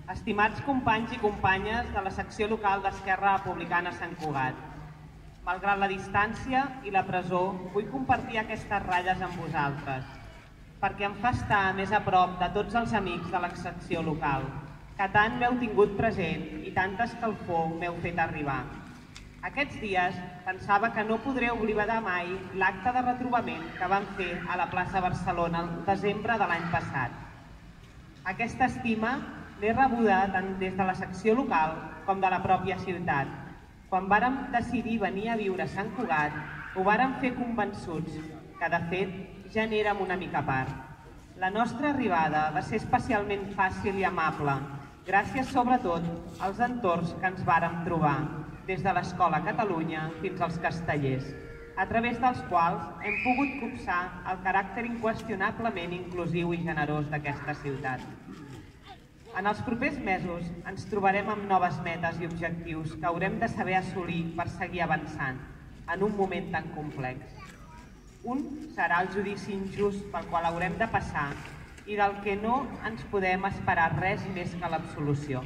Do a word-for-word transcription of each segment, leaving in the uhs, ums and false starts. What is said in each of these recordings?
Estimats companys i companyes de la secció local d'Esquerra Republicana Sant Cugat, malgrat la distància i la presó, vull compartir aquestes ratlles amb vosaltres, perquè em fa estar més a prop de tots els amics de la secció local, que tant m'heu tingut present i tanta escalfor m'heu fet arribar. Aquests dies pensava que no podré oblidar mai l'acte de retrobament que vam fer a la plaça Barcelona el desembre de l'any passat. Aquesta estima l'he rebuda tant des de la secció local com de la pròpia ciutat. Quan vàrem decidir venir a viure a Sant Cugat, ho vàrem fer convençuts, que de fet ja n'érem una mica a part. La nostra arribada va ser especialment fàcil i amable, gràcies sobretot als entorns que ens vàrem trobar, des de l'Escola Catalunya fins als Castellers, a través dels quals hem pogut copsar el caràcter inqüestionablement inclusiu i generós d'aquesta ciutat. En els propers mesos ens trobarem amb noves metes i objectius que haurem de saber assolir per seguir avançant en un moment tan complex. Un serà el judici injust pel qual haurem de passar i del que no ens podem esperar res més que l'absolució.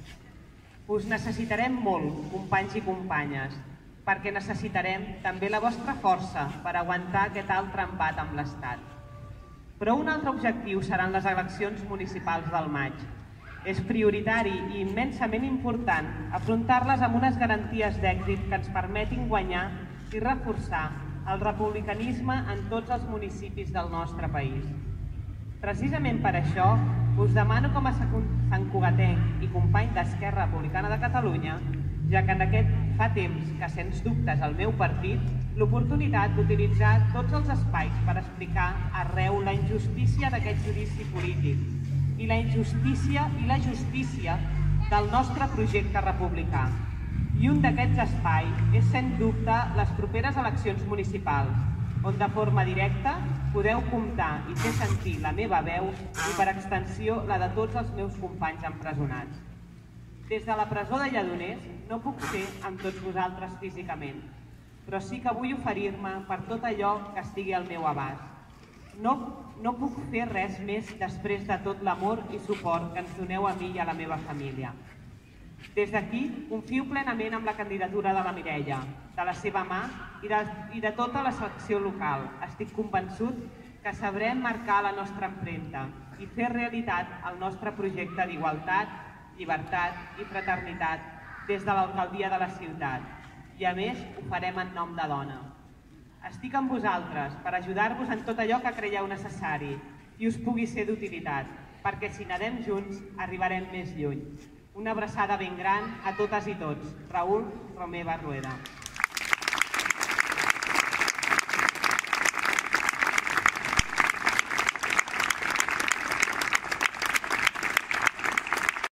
Us necessitarem molt, companys i companyes, perquè necessitarem també la vostra força per aguantar aquest altre empat amb l'Estat. Però un altre objectiu seran les eleccions municipals del maig. És prioritari i immensament important afrontar-les amb unes garanties d'èxit que ens permetin guanyar i reforçar el republicanisme en tots els municipis del nostre país. Precisament per això, us demano com a santcugatenc i company d'Esquerra Republicana de Catalunya, ja que en aquest fa temps que, sens dubtes, el meu partit, l'oportunitat d'utilitzar tots els espais per explicar arreu la injustícia d'aquest judici polític i la injustícia i la justícia del nostre projecte republicà. I un d'aquests espais és, sens dubte, les properes eleccions municipals, on de forma directa podeu comptar i fer sentir la meva veu i, per extensió, la de tots els meus companys empresonats. Des de la presó de Lledoners no puc ser amb tots vosaltres físicament, però sí que vull oferir-me per tot allò que estigui al meu abast. No, no puc fer res més després de tot l'amor i suport que ens doneu a mi i a la meva família. Des d'aquí, confio plenament en la candidatura de la Mireia, de la seva mà i de, i de tota la secció local. Estic convençut que sabrem marcar la nostra empremta i fer realitat el nostre projecte d'igualtat, llibertat i fraternitat des de l'alcaldia de la ciutat. I a més, ho farem en nom de dona. Estic amb vosaltres per ajudar-vos en tot allò que creieu necessari i us pugui ser d'utilitat, perquè si nedem junts arribarem més lluny. Una abraçada ben gran a totes i tots. Raül Romeva Rueda.